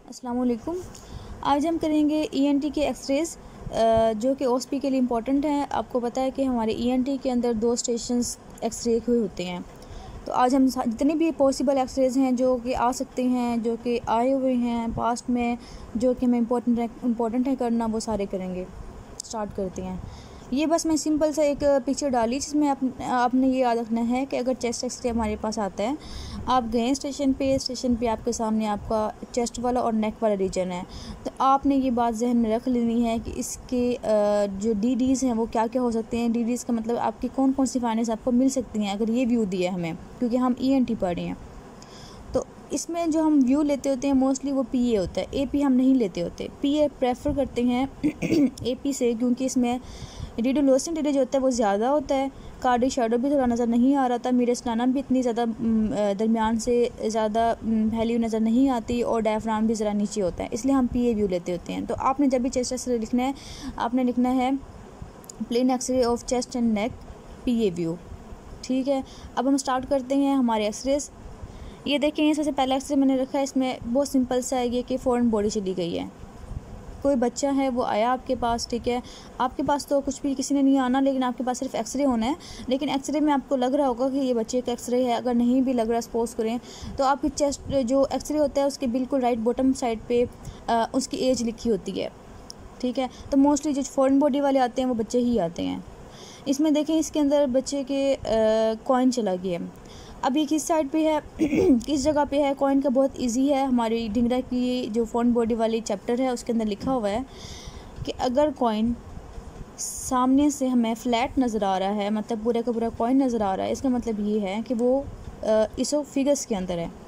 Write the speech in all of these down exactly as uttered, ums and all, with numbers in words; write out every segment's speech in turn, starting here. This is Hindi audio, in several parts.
अस्सलाम वालेकुम। आज हम करेंगे ईएनटी के एक्सरेज जो कि ओएसपी के लिए इम्पोर्टेंट हैं। आपको पता है कि हमारे ईएनटी के अंदर दो स्टेशंस एक्सरे हुए होते हैं। तो आज हम जितने भी पॉसिबल एक्सरेज हैं जो कि आ सकते हैं, जो कि आए हुए हैं पास्ट में, जो कि हमें इम्पोर्टेंट इम्पोर्टेंट है करना, वो सारे करेंगे। स्टार्ट करते हैं। ये बस मैं सिंपल सा एक पिक्चर डाली जिसमें आप, आपने ये याद रखना है कि अगर चेस्ट एक्सरे हमारे पास आता है, आप गए स्टेशन पे स्टेशन पे आपके सामने आपका चेस्ट वाला और नेक वाला रीजन है, तो आपने ये बात जहन में रख लेनी है कि इसके जो डी डीज़ हैं वो क्या क्या हो सकते हैं। डी डीज़ का मतलब आपकी कौन कौन सी फाइनेंस आपको मिल सकती हैं अगर ये व्यू दिया है हमें, क्योंकि हम ई एन टी पढ़ रहे हैं। तो इसमें जो हम व्यू लेते होते हैं मोस्टली वो पी ए होता है, ए पी हम नहीं लेते होते। पी ए प्रेफर करते हैं ए पी से, क्योंकि इसमें रेडियोलुसेंट एरिया जो होता है वो ज़्यादा होता है। कार्डिक शैडो भी थोड़ा नज़र नहीं आ रहा था, मीरस्टाना भी इतनी ज़्यादा दरमियान से ज़्यादा फैली नज़र नहीं आती, और डायफ्राम भी ज़रा नीचे होता है, इसलिए हम पी ए व्यू लेते होते हैं। तो आपने जब भी चेस्ट एक्सरे लिखना है, आपने लिखना है plain x ray of chest and neck P A view. ठीक है, अब हम स्टार्ट करते हैं हमारे एक्सरेज। ये देखें, सबसे पहला एक्सरे मैंने रखा है, इसमें बहुत सिंपल सा है ये कि फॉरेन बॉडी चली गई है। कोई बच्चा है वो आया आपके पास, ठीक है, आपके पास तो कुछ भी किसी ने नहीं आना, लेकिन आपके पास सिर्फ एक्सरे होना है। लेकिन एक्सरे में आपको लग रहा होगा कि ये बच्चे का एक्सरे है। अगर नहीं भी लग रहा, सपोज करें, तो आपकी चेस्ट जो एक्सरे होता है उसके बिल्कुल राइट बॉटम साइड पे आ, उसकी एज लिखी होती है। ठीक है, तो मोस्टली जो फॉरेन बॉडी वाले आते हैं वो बच्चे ही आते हैं। इसमें देखें, इसके अंदर बच्चे के कॉइन चला गया। अब ये किस साइड पे है किस जगह पे है, कॉइन का बहुत इजी है। हमारी ढिंगरा की जो फॉरेन बॉडी वाली चैप्टर है उसके अंदर लिखा हुआ है कि अगर कॉइन सामने से हमें फ्लैट नज़र आ रहा है, मतलब पूरा का पूरा कॉइन नज़र आ रहा है, इसका मतलब ये है कि वो इसोफिगस के अंदर है।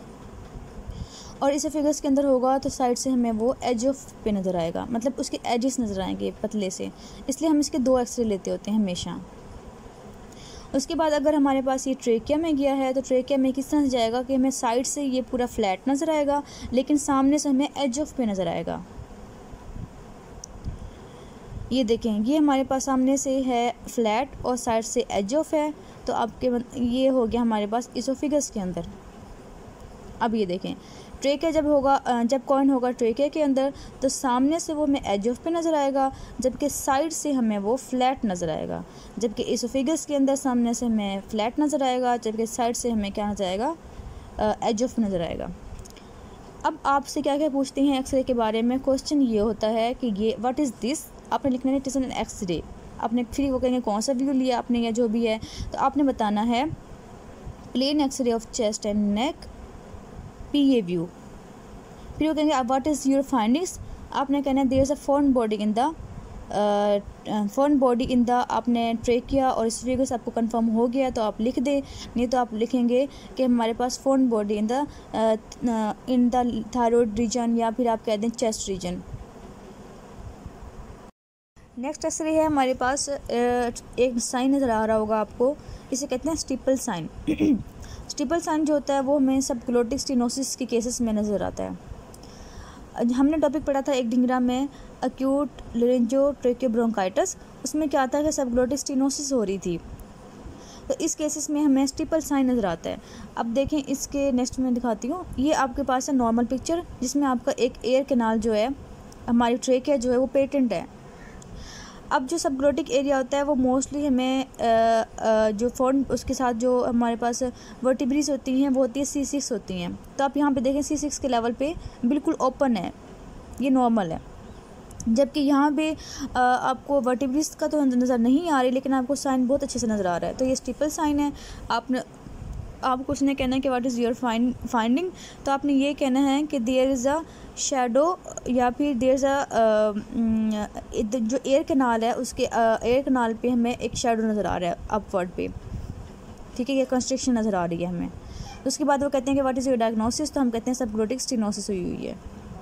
और इसोफिगस के अंदर होगा तो साइड से हमें वो एज ऑफ पे नज़र आएगा, मतलब उसके एजेस नज़र आएंगे पतले से, इसलिए हम इसके दो एक्सरे लेते होते हैं हमेशा। उसके बाद अगर हमारे पास ये ट्रेकिया में गया है, तो ट्रेकिया में किस तरह से जाएगा कि हमें साइड से ये पूरा फ्लैट नज़र आएगा, लेकिन सामने से हमें एज ऑफ पे नज़र आएगा। ये देखें, ये हमारे पास सामने से है फ्लैट और साइड से एज ऑफ है, तो आपके ये हो गया हमारे पास इसोफिगस के अंदर। अब ये देखें, ट्रेकिया जब होगा, जब कॉइन होगा ट्रेकिया के अंदर, तो सामने से वो हमें एज ऑफ पे नज़र आएगा, जबकि साइड से हमें वो फ्लैट नज़र आएगा। जबकि इसोफिगस के अंदर सामने से हमें फ्लैट नज़र आएगा, जबकि साइड से हमें क्या नज़र आएगा, एज ऑफ नज़र आएगा। अब आपसे क्या क्या पूछते हैं एक्सरे के बारे में। क्वेश्चन ये होता है कि ये व्हाट इज़ दिस, आपने लिखना है इट इज़ एन एक्सरे। आपने फिर वो कहेंगे कौन सा व्यू लिया आपने या जो भी है, तो आपने बताना है plain x ray of chest and neck P A view. फिर वो कहेंगे व्हाट इज़ योर फाइंडिंग्स, आपने कहना है there is a foreign body in the foreign body in the, आपने ट्रेकिया और इसोफेगस आपको कंफर्म हो गया तो आप लिख दें, नहीं तो आप लिखेंगे कि हमारे पास foreign body in the in the thyroid region, या फिर आप कह दें चेस्ट रीजन। नेक्स्ट एक्सरे है हमारे पास, एक साइन नज़र आ रहा होगा आपको, इसे कहते हैं स्टिपल साइन। स्टिपल साइन जो होता है वो हमें सबग्लोटिक स्टेनोसिस के केसेस में नज़र आता है। हमने टॉपिक पढ़ा था एक ढिंगरा में एक्यूट लेरिंजोट्रेकियोब्रोंकाइटिस, उसमें क्या आता है कि सबग्लोटिक स्टेनोसिस हो रही थी, तो इस केसेस में हमें स्टिपल साइन नज़र आता है। अब देखें, इसके नेक्स्ट में दिखाती हूँ। ये आपके पास है नॉर्मल पिक्चर, जिसमें आपका एक एयर कैनाल जो है, हमारी ट्रेकिया जो है वो पेटेंट है। अब जो सबग्लोटिक एरिया होता है वो मोस्टली हमें आ, आ, जो फॉर्न उसके साथ जो हमारे पास वर्टिब्रीज होती हैं वो होती है सी सिक्स होती हैं। तो आप यहाँ पे देखें सी सिक्स के लेवल पे बिल्कुल ओपन है, ये नॉर्मल है। जबकि यहाँ पे आ, आपको वर्टिब्रीज का तो नज़र नहीं आ रही, लेकिन आपको साइन बहुत अच्छे से नज़र आ रहा है, तो ये स्टिपल साइन है। आपने आप कुछ नहीं कहना है कि what is your find finding, तो आपने ये कहना है कि देयर इज़ अ शैडो, या फिर देयर इज़ अ जो एयर कैनाल है उसके एयर कैनाल पे हमें एक शैडो नज़र आ रहा है अपवर्ड पे। ठीक है, ये कंस्ट्रक्शन नज़र आ रही है हमें। उसके बाद वो कहते हैं कि व्हाट इज़ योर डायग्नोसिस, तो हम कहते हैं सबग्लोटिक स्टेनोसिस हुई हुई है।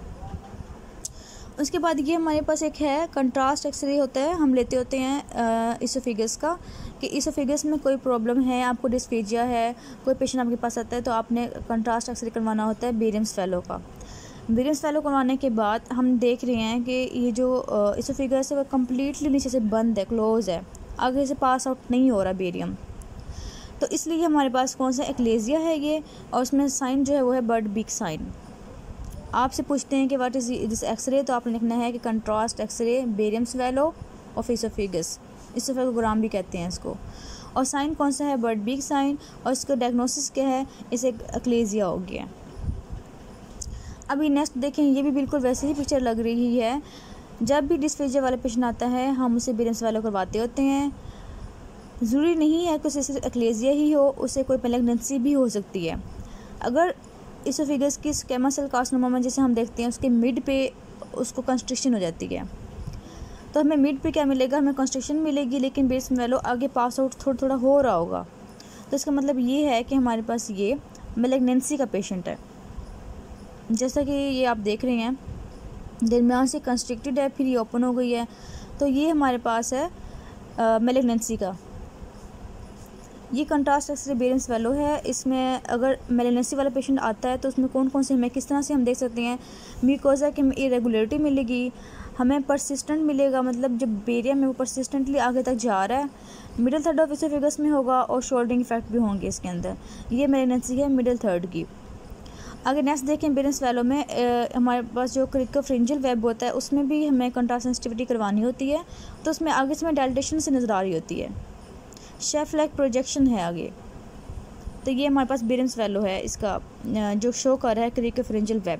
उसके बाद ये हमारे पास एक है कंट्रास्ट एक्सरे होता है, हम लेते होते हैं इसोफिगस का, कि इसोफिगस में कोई प्रॉब्लम है, आपको डिस्फेजिया है, कोई पेशेंट आपके पास आता है, तो आपने कंट्रास्ट एक्सरे करवाना होता है बेरियम्स फेलो का। बेरियम्स फेलो करवाने के बाद हम देख रहे हैं कि ये जो इसोफिगस है वो कम्प्लीटली नीचे से बंद है, क्लोज है, आगे से पास आउट नहीं हो रहा बेरियम। तो इसलिए हमारे पास कौन सा एक्लेजिया है ये, और उसमें साइन जो है वो है बर्ड बिग साइन। आपसे पूछते हैं कि व्हाट इज़ दिस एक्सरे, तो आपने लिखना है कि कंट्रास्ट एक्सरे, बेरियम स्वेलो और फेसोफेगस, इसोफेगोग्राम भी कहते हैं इसको। और साइन कौन सा है? Bird beak sign. और इसका डायग्नोसिस क्या है? इसे अक्लेजिया हो गया। अभी नेक्स्ट देखें, ये भी बिल्कुल वैसे ही पिक्चर लग रही है। जब भी डिस्फेजिया वाला पेशेंट आता है हम उसे बेरियम स्वेलो करवाते होते हैं। ज़रूरी नहीं है कि उसे सिर्फ अक्लेजिया ही हो, उसे कोई मैलिग्नेंसी भी हो सकती है। अगर इसोफेगस की स्क्वेमस सेल कार्सिनोमा जैसे हम देखते हैं उसके मिड पे उसको कंस्ट्रक्शन हो जाती है, तो हमें मिड पे क्या मिलेगा? हमें कंस्ट्रक्शन मिलेगी, लेकिन बेरियम स्वेलो आगे पास आउट थोड़ा थोड़ा हो रहा होगा। तो इसका मतलब ये है कि हमारे पास ये मैलिग्नेंसी का पेशेंट है। जैसा कि ये आप देख रहे हैं दरमियान से कंस्ट्रिक्टेड है, फिर ये ओपन हो गई है, तो ये हमारे पास है मैलिग्नेंसी का। ये कंट्रास्ट एक्सरे बेरियम स्वेलो है। इसमें अगर मैलिग्नेंसी वाला पेशेंट आता है तो उसमें कौन कौन से हमें किस तरह से हम देख सकते हैं? म्यूकोजा की हमें इरेगुलरिटी मिलेगी, हमें परसिस्टेंट मिलेगा, मतलब जब बेरियम है वो परसिस्टेंटली आगे तक जा रहा है। मिडिल थर्ड ऑफ इसोफेगस में होगा और शोल्डरिंग इफेक्ट भी होंगे इसके अंदर। ये मैलिग्नेंसी है मिडिल थर्ड की। अगर नेक्स्ट देखें बेरियम स्वेलो में ए, हमारे पास जो क्रिकोफ्रिंजियल वेब होता है उसमें भी हमें कंट्रास्ट सेंसिटिविटी करवानी होती है, तो उसमें आगे से में डायलेटेशन से नज़र आ रही होती है, शेफ लाइक प्रोजेक्शन है आगे। तो ये हमारे पास बेरियम स्वेलो है, इसका जो शो कर रहा है क्रिकोफ्रिंजियल वेब।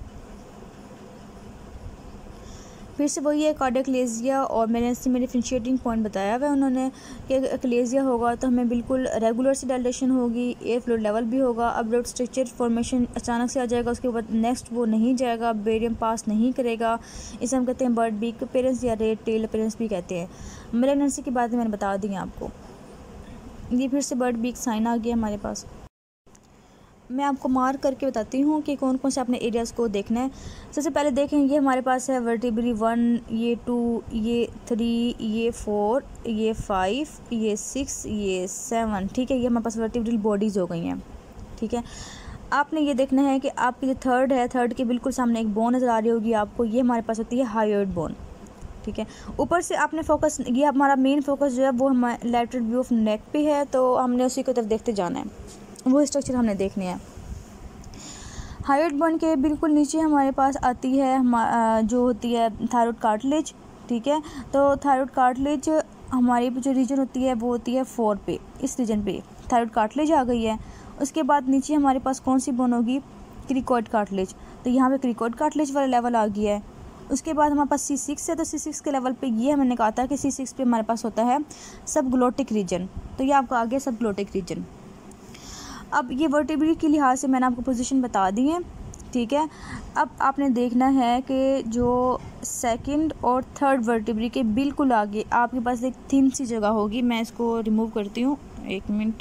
फिर से वही है कार्डियक्लेजिया और मैलिग्नेंसी में डिफरेंशिएटिंग पॉइंट बताया हुआ है उन्होंने कि एक्लेजिया होगा तो हमें बिल्कुल रेगुलर सी डायलेशन होगी, एयर फ्लूइड लेवल भी होगा, अपलोड स्ट्रक्चर फॉर्मेशन अचानक से आ जाएगा, उसके बाद नेक्स्ट वो नहीं जाएगा, बेरियम पास नहीं करेगा। इसे हम कहते हैं बर्ड बीक अपेरेंस या रेड टेल अपेरेंस भी कहते हैं। मैलिग्नेंसी की बातें मैंने बता दी हैं आपको। ये फिर से बर्ड बीक साइन आ गया हमारे पास। मैं आपको मार्क करके बताती हूँ कि कौन कौन से अपने एरियाज़ को देखना है। सबसे पहले देखें, ये हमारे पास है वर्टिब्री वन, ये टू, ये थ्री, ये फोर, ये फाइव, ये सिक्स, ये सेवन। ठीक है, ये हमारे पास वर्टिब्रल बॉडीज़ हो गई हैं। ठीक है, आपने ये देखना है कि आपकी जो थर्ड है, थर्ड के बिल्कुल सामने एक बोन नज़र आ रही होगी आपको, ये हमारे पास होती है हायोइड बोन। ठीक है, ऊपर से आपने फोकस, ये हमारा मेन फोकस जो है वो हमारे लैटरल व्यू ऑफ नेक पे है, तो हमने उसी की तरफ देखते जाना है, वो स्ट्रक्चर हमने देखने हैं। हायोइड बोन के बिल्कुल नीचे हमारे पास आती है जो होती है थायराइड कार्टिलेज। ठीक है, तो थायराइड कार्टिलेज हमारी जो रीजन होती है वो होती है फोर पे, इस रीजन पे थायराइड कार्टिलेज आ गई है। उसके बाद नीचे हमारे पास कौन सी बोन होगी? Cricoid cartilage. तो यहाँ पे क्रिकोइड कार्टिलेज वाला लेवल आ गया है। उसके बाद हमारे पास सी सिक्स है, तो सी सिक्स के लेवल पे ये मैंने कहा था कि सी सिक्स पे हमारे पास होता है सब ग्लोटिक रीजन, तो ये आपका आ गया सब ग्लोटिक रीजन। अब ये वर्टिब्री के लिहाज से मैंने आपको पोजीशन बता दी है। ठीक है, अब आपने देखना है कि जो सेकंड और थर्ड वर्टिब्री के बिल्कुल आगे आपके पास एक थिन सी जगह होगी, मैं इसको रिमूव करती हूँ, एक मिनट।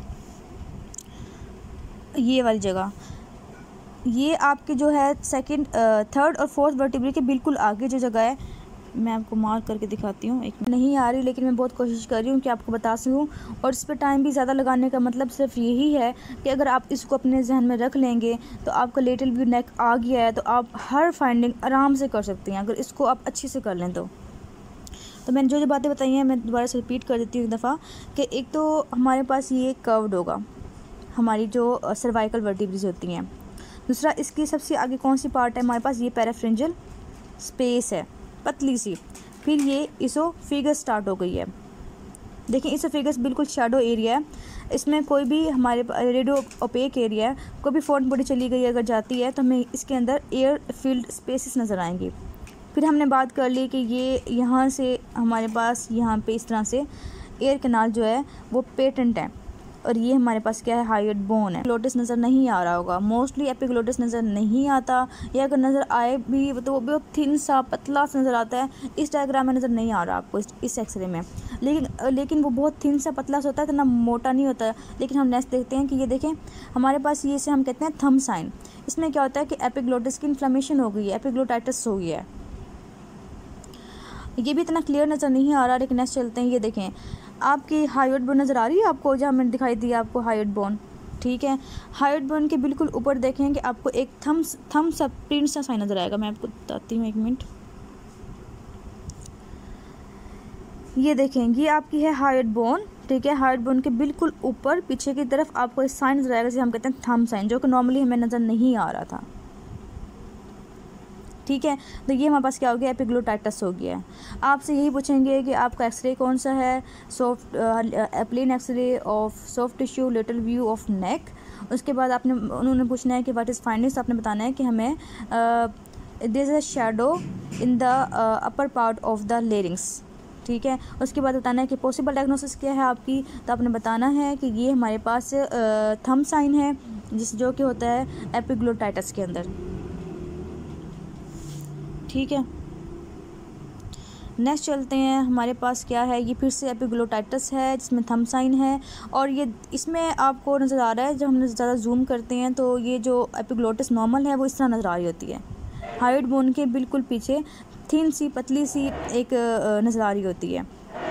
ये वाली जगह, ये आपके जो है सेकंड, थर्ड और फोर्थ वर्टिब्री के बिल्कुल आगे जो जगह है, मैं आपको मार्क करके दिखाती हूँ। एक नहीं आ रही, लेकिन मैं बहुत कोशिश कर रही हूँ कि आपको बता सकूँ, और इस पर टाइम भी ज़्यादा लगाने का मतलब सिर्फ यही है कि अगर आप इसको अपने जहन में रख लेंगे तो आपका लेटरल व्यू नेक आ गया है, तो आप हर फाइंडिंग आराम से कर सकते हैं अगर इसको आप अच्छे से कर लें तो। तो मैंने जो जो बातें बताई हैं मैं दोबारा से रिपीट कर देती हूँ एक दफ़ा, कि एक तो हमारे पास ये कर्व्ड होगा, हमारी जो सर्वाइकल वर्टिब्रीज होती हैं। दूसरा, इसकी सबसे आगे कौन सी पार्ट है हमारे पास? ये पैराफ्रिंजियल स्पेस है, पतली सी। फिर ये इसोफेगस स्टार्ट हो गई है। देखिए इसोफेगस बिल्कुल शैडो एरिया है, इसमें कोई भी हमारे रेडियो ओपेक एरिया है, कोई भी फॉरेन बॉडी चली गई अगर जाती है तो हमें इसके अंदर एयर फील्ड स्पेसेस नज़र आएंगी। फिर हमने बात कर ली कि ये यहाँ से हमारे पास यहाँ पे इस तरह से एयर कैनाल जो है वो पेटेंट है, और ये हमारे पास क्या है? हायोइड बोन है। ग्लोटिस नज़र नहीं आ रहा होगा, मोस्टली एपिग्लोटिस नज़र नहीं आता, या अगर नज़र आए भी तो वो बहुत थिन सा पतला सा नज़र आता है। इस डायग्राम में नज़र नहीं आ रहा आपको इस, इस एक्सरे में, लेकिन लेकिन वो बहुत थिन सा पतला सा होता है, इतना मोटा नहीं होता है। लेकिन हम नेक्स्ट देखते हैं कि ये देखें हमारे पास ये से हम कहते हैं थंब साइन। इसमें क्या होता है कि एपिग्लोटिस की इन्फ्लेमेशन हो गई है, एपिग्लोटाइटिस हो गया है। ये भी इतना क्लियर नज़र नहीं आ रहा, लेकिन नेक्स्ट चलते हैं। ये देखें आपकी हायोइड बोन नज़र आ रही है आपको, जहाँ मैंने दिखाई दी आपको हायोइड बोन। ठीक है, हायोइड बोन के बिल्कुल ऊपर देखें कि आपको एक थम्स थम्स अप प्रिंट सा साइन नज़र आएगा। मैं आपको बताती हूँ, एक मिनट। ये देखें, ये आपकी है हायोइड बोन। ठीक है, हायोइड बोन के बिल्कुल ऊपर पीछे की तरफ आपको एक साइन नज़र आएगा जिसे हम कहते हैं थंब साइन, जो कि नॉर्मली हमें नज़र नहीं आ रहा था। ठीक है। तो ये हमारे पास क्या हो गया, एपिग्लोटाइटस हो गया है। आपसे यही पूछेंगे कि आपका एक्सरे कौन सा है, soft plain x ray of soft tissue lateral view of neck. उसके बाद आपने उन्होंने पूछना है कि व्हाट इज़ फाइंडिंग्स, आपने बताना है कि हमें there is a shadow in the upper part of the larynx, ठीक है। उसके बाद बताना है कि पॉसिबल डायग्नोसिस क्या है आपकी, तो आपने बताना है कि ये हमारे पास थंब साइन है जिस जो कि होता है एपिग्लोटाइटस के अंदर, ठीक है। नेक्स्ट चलते हैं, हमारे पास क्या है, ये फिर से एपिग्लोटाइटस है जिसमें थंब साइन है, और ये इसमें आपको नज़र आ रहा है जब हम ज़्यादा जूम करते हैं तो ये जो एपिग्लोटिस नॉर्मल है वो इस तरह नज़र आ रही होती है, हाइड बोन के बिल्कुल पीछे थीन सी पतली सी एक नज़र आ रही होती है।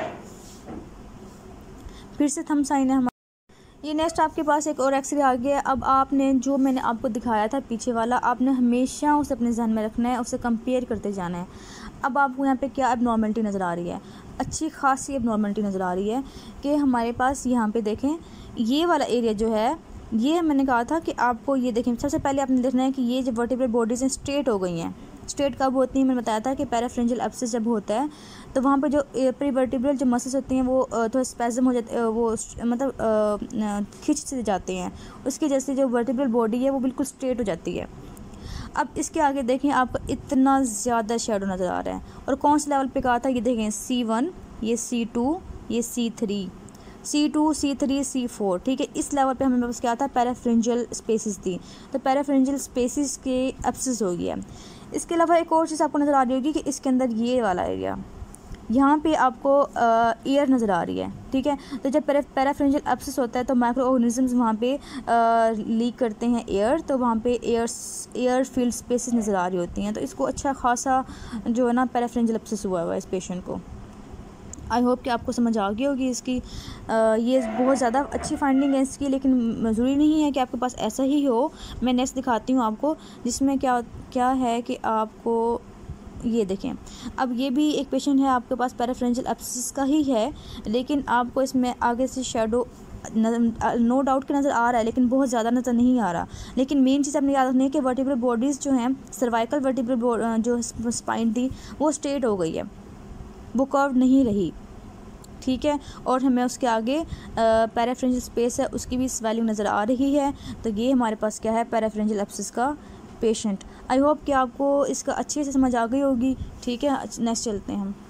फिर से थंब साइन है हमारा। ये नेक्स्ट आपके पास एक और एक्सरे आ गया। अब आपने जो मैंने आपको दिखाया था पीछे वाला, आपने हमेशा उसे अपने जहन में रखना है, उसे कंपेयर करते जाना है। अब आपको यहाँ पे क्या एबनॉर्मलिटी नज़र आ रही है, अच्छी खासी एबनॉर्मलिटी नज़र आ रही है कि हमारे पास यहाँ पे देखें ये वाला एरिया जो है, ये मैंने कहा था कि आपको ये देखें, सबसे पहले आपने देखना है कि ये जो वर्टिब्रल बॉडीज़ हैं स्ट्रेट हो गई हैं। स्ट्रेट कब होती है, मैंने बताया था कि पैराफ्रेंजियल एब्सिस जब होता है तो वहाँ पे जो प्रीवर्टिब्रल जो मसल्स होती हैं वो थोड़ा स्पैज़म हो जाते, वो मतलब खिंच से जाते हैं, उसकी वजह से जो वर्टिब्रल बॉडी है वो बिल्कुल स्ट्रेट हो जाती है। अब इसके आगे देखें आपको इतना ज़्यादा शेडो नज़र आ रहा है, और कौन से लेवल पे कहा था, ये देखें सी वन, ये सी टू, ये C three, C two, C three, C four, ठीक है। इस लेवल पे हमें पास क्या था, पैराफ्रेंजियल स्पेसिस थी, तो पैराफ्रेंजियल स्पेसिस के एब्सिस हो गया। इसके अलावा एक और चीज़ आपको नज़र आ रही होगी कि इसके अंदर ये वाला एरिया, यहाँ पे आपको एयर नज़र आ रही है, ठीक है। तो जब पैराफ्रेंजियल एब्सिस होता है तो माइक्रो ऑर्गेनिजम्स वहाँ पे लीक करते हैं एयर, तो वहाँ पे एयर एयर फील्ड स्पेसेस नज़र आ रही होती हैं। तो इसको अच्छा खासा जो है ना पैराफ्रेंजियल एब्सिस हुआ हुआ है इस पेशेंट को। आई होप कि आपको समझ आ गई होगी इसकी। आ, ये बहुत ज़्यादा अच्छी फाइंडिंग है इसकी, लेकिन ज़रूरी नहीं है कि आपके पास ऐसा ही हो। मैं नेक्स्ट दिखाती हूँ आपको, जिसमें क्या क्या है कि आपको ये देखें। अब ये भी एक पेशेंट है आपके पास पैराफ्रेंजियल एब्सिस का ही है, लेकिन आपको इसमें आगे से शेडो नो डाउट कि नज़र आ रहा है, लेकिन बहुत ज़्यादा नज़र नहीं आ रहा। लेकिन मेन चीज़ आपने याद रखनी है कि वर्टिब्रल बॉडीज़ जो हैं, सर्वाइकल वर्टिब्रल जो स्पाइन थी वो स्ट्रेट हो गई है, वो कर्व नहीं रही, ठीक है। और हमें उसके आगे पैराफ्रेंजियल स्पेस है उसकी भी स्वेलिंग नज़र आ रही है। तो ये हमारे पास क्या है, पैराफ्रेंजियल एब्सिस का पेशेंट। आई होप कि आपको इसका अच्छे से समझ आ गई होगी, ठीक है। नेक्स्ट चलते हैं हम।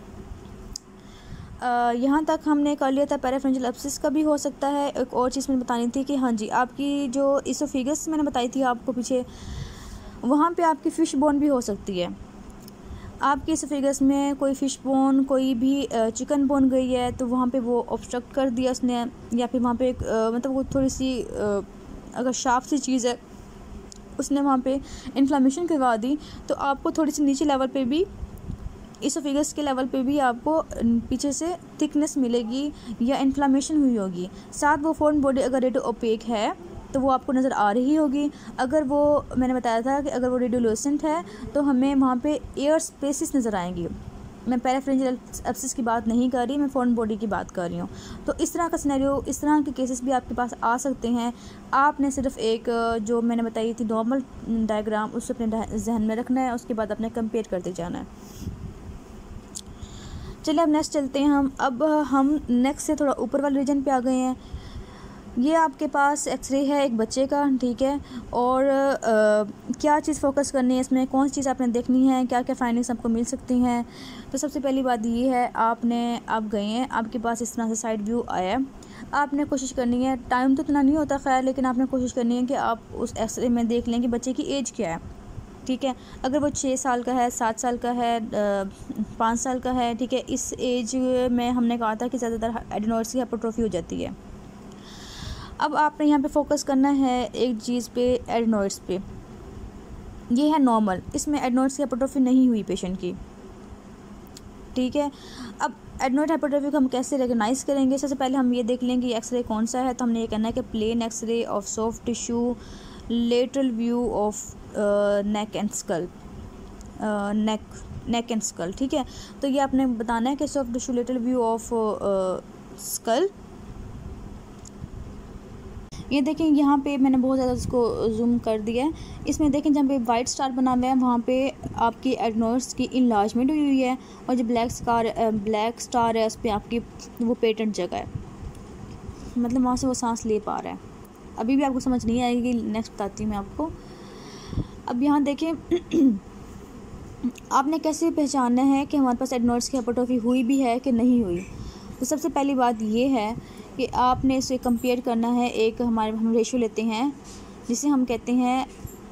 यहाँ तक हमने कर लिया था पैराफ्रेंजियल एब्सिस का भी हो सकता है। एक और चीज़ मैंने बतानी थी कि हाँ जी, आपकी जो इसोफिगस मैंने बताई थी आपको पीछे, वहाँ पे आपकी फ़िश बोन भी हो सकती है। आपकी इसोफिगस में कोई फ़िश बोन, कोई भी चिकन बोन गई है तो वहाँ पे वो ऑब्स्ट्रक्ट कर दिया उसने, या फिर वहाँ पे एक मतलब वो थोड़ी सी अगर शार्प सी चीज़ है उसने वहाँ पे इन्फ्लामेशन करवा दी, तो आपको थोड़ी सी नीचे लेवल पे भी, इसोफिगस के लेवल पे भी आपको पीछे से थिकनेस मिलेगी या इन्फ्लामेशन हुई होगी। साथ वो फॉरेन बॉडी अगर रेडियो ओपेक है तो वो आपको नज़र आ रही होगी। अगर वो मैंने बताया था कि अगर वो रेडियोलुसेंट है तो हमें वहाँ पे एयर स्पेसिस नज़र आएंगी। मैं पैराफ्रेंजियल एब्सिस की बात नहीं कर रही, मैं फॉरेन बॉडी की बात कर रही हूँ। तो इस तरह का सिनेरियो, इस तरह के केसेस भी आपके पास आ सकते हैं। आपने सिर्फ एक जो मैंने बताई थी नॉर्मल डायग्राम, उसे अपने जहन में रखना है, उसके बाद अपने कंपेयर करते जाना है। चलिए अब नेक्स्ट चलते हैं हम। अब हम नेक्स्ट से थोड़ा ऊपर वाले रीजन पे आ गए हैं। ये आपके पास एक्सरे है एक बच्चे का, ठीक है। और आ, क्या चीज़ फोकस करनी है इसमें, कौन सी चीज़ आपने देखनी है, क्या क्या फाइंडिंग्स आपको मिल सकती हैं। तो सबसे पहली बात ये है, आपने आप गए हैं, आपके पास इस तरह से साइड व्यू आया है, आपने कोशिश करनी है, टाइम तो इतना नहीं होता खैर, लेकिन आपने कोशिश करनी है कि आप उस एक्सरे में देख लें कि बच्चे की एज क्या है, ठीक है। अगर वो छः साल का है, सात साल का है, पाँच साल का है, ठीक है, इस एज में हमने कहा था कि ज़्यादातर एडेनोइड्स की हाइपरट्रोफी हो जाती है। अब आपने यहाँ पे फोकस करना है एक चीज़ पे, एडेनोइड्स पे। ये है नॉर्मल, इसमें एडेनोइड्स की हाइपरट्रोफी नहीं हुई पेशेंट की, ठीक है। अब एडेनोइड हाइपरट्रोफी को हम कैसे रिकॉग्नाइज़ करेंगे, सबसे पहले हम ये देख लेंगे एक्सरे कौन सा है। तो हमने ये कहना है कि plain x ray of soft tissue lateral view of neck and skull, neck neck and skull, ठीक है। तो ये आपने बताना है कि soft tissue lateral view of skull, ये देखें यहाँ पे मैंने बहुत ज़्यादा इसको जूम कर दिया है। इसमें देखें जहाँ पे वाइट स्टार बना हुआ है वहाँ पे आपकी एडनोइड्स की इनलार्जमेंट हुई हुई है, और जो ब्लैक स्टार ब्लैक स्टार है उस पर आपकी वो पेटेंट जगह है, मतलब वहाँ से वो सांस ले पा रहा है। अभी भी आपको समझ नहीं आएगी, नेक्स्ट बताती हूँ मैं आपको। अब यहाँ देखें आपने कैसे पहचानना है कि हमारे पास एडनोइड्स की हाइपरट्रॉफी हुई भी है कि नहीं हुई। तो सबसे पहली बात ये है कि आपने इसे कंपेयर करना है। एक हमारे हम रेशो लेते हैं जिसे हम कहते हैं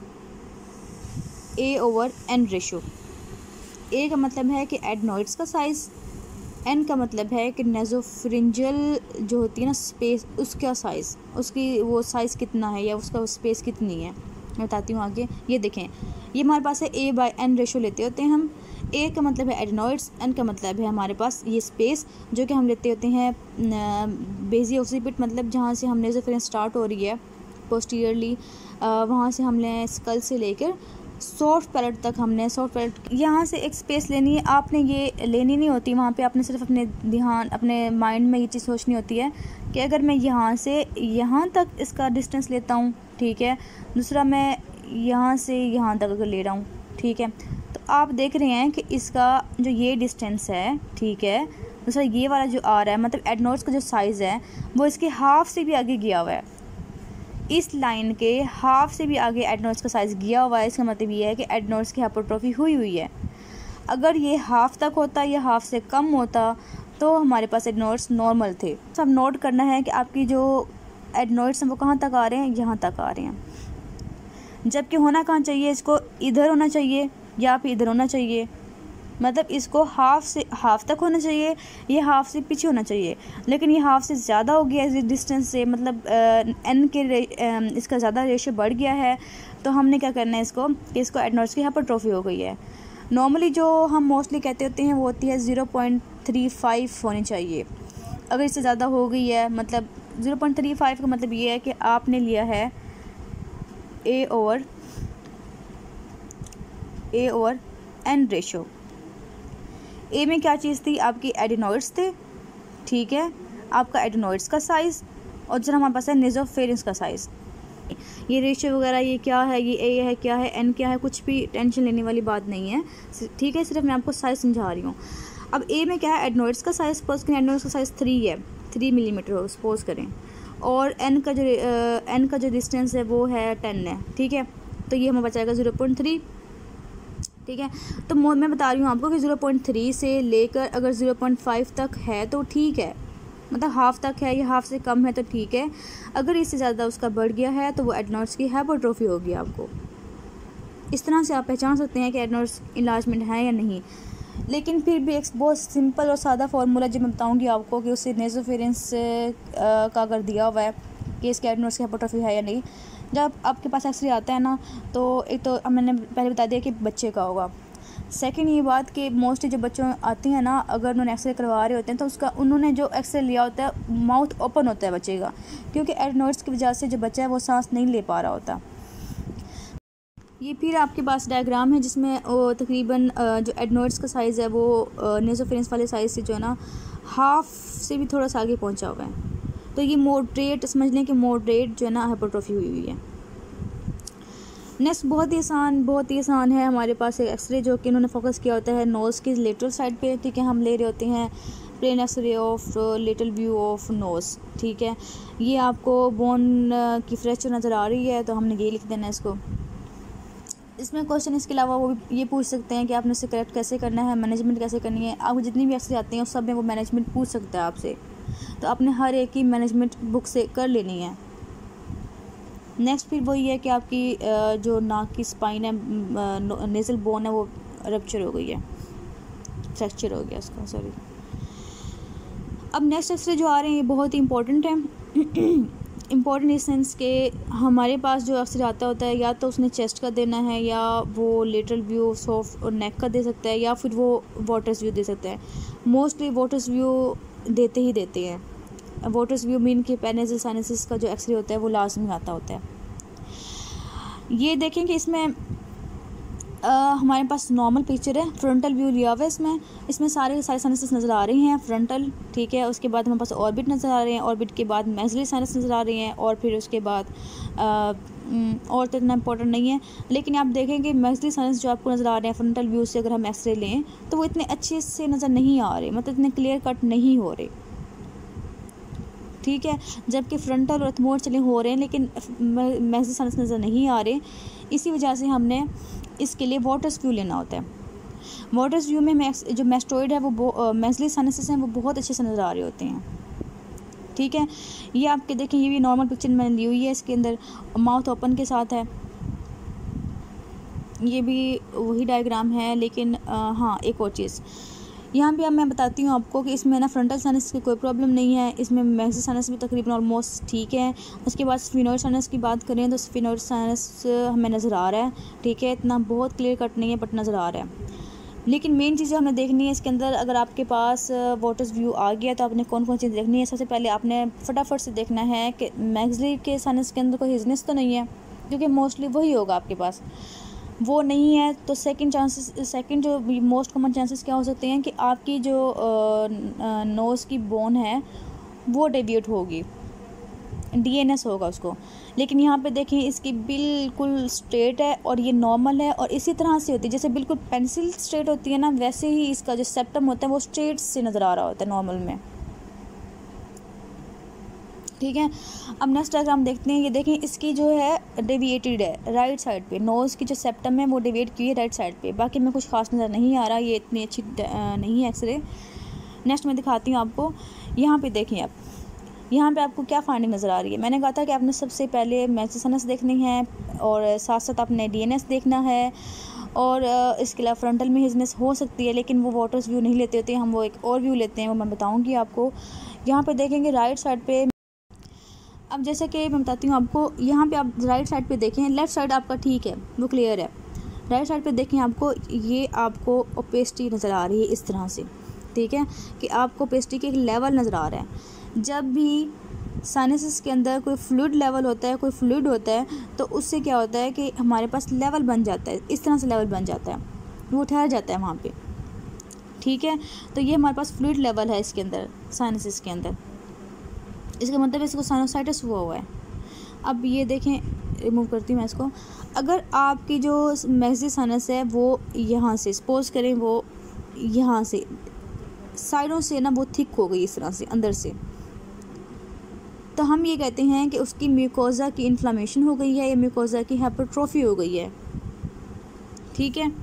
A over N ratio. A का मतलब है कि एडनोइड्स का साइज़, एन का मतलब है कि नेज़ोफिरिंजियल जो होती है ना स्पेस, उसका साइज़, उसकी वो साइज़ कितना है या उसका स्पेस कितनी है। मैं बताती हूँ आगे। ये देखें, ये हमारे पास है ए बाय एन रेशो लेते होते हैं हम। ए का मतलब है एडनोइड्स, एन का मतलब है हमारे पास ये स्पेस जो कि हम लेते होते हैं बेजी ऑक्सीपिट, मतलब जहाँ से हम नेज़ोफिरिंज स्टार्ट हो रही है पोस्टीरियरली, वहाँ से हमने स्कल से लेकर सॉफ्ट पैलेट तक हमने सॉफ्ट पैलेट यहाँ से एक स्पेस लेनी है। आपने ये लेनी नहीं होती वहाँ पे, आपने सिर्फ अपने ध्यान अपने माइंड में ये चीज़ सोचनी होती है कि अगर मैं यहाँ से यहाँ तक इसका डिस्टेंस लेता हूँ, ठीक है, दूसरा मैं यहाँ से यहाँ तक अगर ले रहा हूँ, ठीक है, तो आप देख रहे हैं कि इसका जो ये डिस्टेंस है, ठीक है, दूसरा ये वाला जो आ रहा है, मतलब एडनोइड्स का जो साइज़ है वो इसके हाफ से भी आगे गया हुआ है। इस लाइन के हाफ से भी आगे एडनोइड्स का साइज़ गया हुआ है। इसका मतलब ये है कि एडनोइड्स की हाइपरट्रॉफी हुई हुई है। अगर ये हाफ तक होता या हाफ से कम होता तो हमारे पास एडनोइड्स नॉर्मल थे। सब नोट करना है कि आपकी जो एडनोइड्स हैं वो कहाँ तक आ रहे हैं, यहाँ तक आ रहे हैं, जबकि होना कहाँ चाहिए, इसको इधर होना चाहिए या फिर इधर होना चाहिए। मतलब इसको हाफ से हाफ तक होना चाहिए, ये हाफ से पीछे होना चाहिए, लेकिन ये हाफ से ज़्यादा हो गया इस डिस्टेंस से, मतलब एन के रे, आ, इसका ज़्यादा रेशो बढ़ गया है। तो हमने क्या करना है इसको कि इसको एडनोइड्स की हाइपरट्रॉफी हो गई है। नॉर्मली जो हम मोस्टली कहते होते हैं वो होती है ज़ीरो पॉइंट थ्री फाइव होनी चाहिए। अगर इससे ज़्यादा हो गई है, मतलब ज़ीरो पॉइंट थ्री फाइव का मतलब ये है कि आपने लिया है A over A over N ratio. A में क्या चीज़ थी, आपकी एडिनोइड्स थे, ठीक है, आपका एडिनोइड्स का साइज़, और जो हमारे पास है नेज़ोफिरिंज का साइज़। ये रेशियो वगैरह ये क्या है, ये ए है क्या है, एन क्या है, कुछ भी टेंशन लेने वाली बात नहीं है, ठीक है, सिर्फ मैं आपको साइज़ समझा रही हूँ। अब ए में क्या है, एडिनोइड्स का साइज़, सपोज करें एडिनोइड्स का साइज़ थ्री है, थ्री मिलीमीटर हो सपोज करें, और एन का जो एन का जो डिस्टेंस है वो है टेन है, ठीक है, तो ये हमें बचाएगा ज़ीरो पॉइंट थ्री, ठीक है। तो मैं बता रही हूँ आपको कि ज़ीरो पॉइंट थ्री से लेकर अगर ज़ीरो पॉइंट फाइव तक है तो ठीक है, मतलब हाफ तक है या हाफ से कम है तो ठीक है। अगर इससे ज़्यादा उसका बढ़ गया है तो वो एडनोइड्स की हाइपरट्रॉफी होगी। आपको इस तरह से आप पहचान सकते हैं कि एडनोइड्स इनलार्जमेंट है या नहीं। लेकिन फिर भी एक बहुत सिंपल और सादा फार्मूला जो मैं बताऊँगी आपको कि उससे नेज़ोफिरिंज का अगर दिया हुआ है कि इसके एडनोइड्स की हाइपरट्रॉफी है या नहीं। जब आपके पास एक्सरे आता है ना, तो एक तो मैंने पहले बता दिया कि बच्चे का होगा। सेकंड ये बात कि मोस्टली जो बच्चों आती हैं ना, अगर उन्होंने एक्सरे करवा रहे होते हैं तो उसका उन्होंने जो एक्सरे लिया होता है माउथ ओपन होता है बच्चे का, क्योंकि एडनोइड्स की वजह से जो बच्चा है वो सांस नहीं ले पा रहा होता। ये फिर आपके पास डायग्राम है जिसमें तकरीबन जो एडनोइड्स का साइज़ है वो नेज़ोफिरिंज वाले साइज़ से जो है ना हाफ से भी थोड़ा सा आगे पहुँचा हुआ है। तो ये मॉडरेट समझ लें कि मॉडरेट जो है ना हाइपरट्रॉफी हुई हुई है। नेक्स्ट बहुत ही आसान बहुत ही आसान है हमारे पास एक एक्सरे जो कि इन्होंने फोकस किया होता है नोज़ की लेटरल साइड पे, ठीक है। हम ले रहे होते हैं plain x ray of lateral view of nose, ठीक है। ये आपको बोन की फ्रैक्चर नज़र आ रही है तो हमने ये लिख देना है इसको। इसमें क्वेश्चन इसके अलावा वो ये पूछ सकते हैं कि आपने इसे करेक्ट कैसे करना है, मैनेजमेंट कैसे करनी है। आपको जितनी भी एक्सरे आती हैं उस सब में वो मैनेजमेंट पूछ सकता है आपसे, तो आपने हर एक की मैनेजमेंट बुक से कर लेनी है। नेक्स्ट फिर वही है कि आपकी जो नाक की स्पाइन है, नेज़ल बोन है, वो रप्चर हो गई है, फ्रैक्चर हो गया उसका, सॉरी। अब नेक्स्ट एक्सरे जो आ रहे हैं ये बहुत ही इंपॉर्टेंट है। इम्पॉर्टेंट इस सेंस के हमारे पास जो एक्सरे आता होता है या तो उसने चेस्ट का देना है, या वो लेटरल व्यू सॉफ्ट और नेक का दे सकता है, या फिर वो वाटर्स व्यू दे सकता है। मोस्टली वाटर्स व्यू देते ही देते हैं। वाटर्स व्यू मीन के पेनेसल साइनसिस का जो एक्सरे होता है वो लास्ट में आता होता है। ये देखें कि इसमें Uh, हमारे पास नॉर्मल पिक्चर है, फ्रंटल व्यू लिया हुआ है इसमें इसमें सारे सारे साइनसेस नज़र आ रही हैं फ्रंटल, ठीक है। उसके बाद हमारे पास ऑर्बिट नज़र आ रहे हैं, ऑर्बिट के बाद मैक्सिलरी साइनस नज़र आ रही हैं, और फिर उसके बाद uh, और तो इतना इंपॉर्टेंट नहीं है, लेकिन आप देखेंगे मैक्सिलरी साइनस जो आपको नज़र आ रहे हैं फ्रंटल व्यू से अगर हम एक्सरे लें तो वो इतने अच्छे से नज़र नहीं आ रहे, मतलब इतने क्लियर कट नहीं हो रहे, ठीक है। जबकि फ्रंटल और एथमोड चले हो रहे हैं लेकिन मैक्सिलरी साइनस नज़र नहीं आ रहे। इसी वजह से हमने इसके लिए वाटर्स व्यू लेना होता है। वाटर्स व्यू में मैक्स जो मैस्टोइड है वो मैक्सिलरी साइनसेस हैं वो बहुत अच्छे से नज़र आ रहे होते हैं, ठीक है। ये आपके देखें, ये भी नॉर्मल पिक्चर मैंने ली हुई है, इसके अंदर माउथ ओपन के साथ है, ये भी वही डायग्राम है। लेकिन आ, हाँ एक और चीज़ यहाँ पे अब मैं बताती हूँ आपको कि इसमें ना फ्रंटल साइनस की कोई प्रॉब्लम नहीं है, इसमें मैक्सिलरी साइनस भी तकरीबन ऑलमोस्ट ठीक है। उसके बाद स्फिनोइड साइनस की बात करें तो स्फिनोइड साइनस हमें नज़र आ रहा है, ठीक है। इतना बहुत क्लियर कट नहीं है बट नज़र आ रहा है। लेकिन मेन चीज़ें हमने देखनी है इसके अंदर, अगर आपके पास वाटर्स व्यू आ गया तो आपने कौन कौन चीज़ देखनी है। सबसे पहले आपने फटाफट से देखना है कि मैक्सिलरी के साइनस के अंदर कोई हिजनेस तो नहीं है, क्योंकि मोस्टली वही होगा आपके पास, वो नहीं है तो सेकंड चांसेस सेकंड जो मोस्ट कॉमन चांसेस क्या हो सकते हैं कि आपकी जो नोज़ की बोन है वो डेविएट होगी, डीएनएस होगा उसको। लेकिन यहाँ पे देखें इसकी बिल्कुल स्ट्रेट है और ये नॉर्मल है, और इसी तरह से होती है जैसे बिल्कुल पेंसिल स्ट्रेट होती है ना, वैसे ही इसका जो सेप्टम होता है वो स्ट्रेट से नज़र आ रहा होता है नॉर्मल में, ठीक है। अब नेक्स्ट डायग्राम देखते हैं। ये देखें इसकी जो है डेविएटेड है राइट साइड पे, नोज़ की जो सेप्टम है वो डेविएट की है राइट साइड पे। बाकी में कुछ खास नज़र नहीं आ रहा, ये इतनी अच्छी नहीं है एक्सरे। नेक्स्ट मैं दिखाती हूँ आपको। यहाँ पे देखें आप, यहाँ पे आपको क्या फाइंडिंग नज़र आ रही है। मैंने कहा था कि आपने सबसे पहले मैक्सिलरी साइनस देखनी है और साथ साथ आपने डीएनएस देखना है, और इसके अलावा फ्रंटल में हिजनेस हो सकती है लेकिन वो वाटर्स व्यू नहीं लेते होते, हम वो एक और व्यू लेते हैं, वो मैं बताऊँगी आपको। यहाँ पर देखेंगे राइट साइड पर, अब जैसे कि मैं बताती हूँ आपको, यहाँ पे आप राइट साइड पे देखें, लेफ़्ट साइड आपका ठीक है वो क्लियर है, राइट साइड पे देखें आपको ये आपको ओपेसिटी नज़र आ रही है इस तरह से, ठीक है, कि आपको ओपेसिटी के एक लेवल नज़र आ रहा है। जब भी साइनसेस के अंदर कोई फ्लूइड लेवल होता है, कोई फ्लूइड होता है, तो उससे क्या होता है कि हमारे पास लेवल बन जाता है, इस तरह से लेवल बन जाता है, वो ठहर जाता है वहाँ पर, ठीक है। तो ये हमारे पास फ्लूइड लेवल है इसके अंदर, साइनसेस के अंदर, इसका मतलब इसको साइनोसाइटिस हुआ हुआ है। अब ये देखें, रिमूव करती हूँ मैं इसको। अगर आपकी जो मैक्सिलरी साइनस है वो यहाँ से, सपोज करें वो यहाँ से साइडों से ना वो थिक हो गई इस तरह से अंदर से, तो हम ये कहते हैं कि उसकी म्यूकोजा की इन्फ्लामेशन हो गई है या म्यूकोजा की हाइपरट्रोफी हो गई है, ठीक है।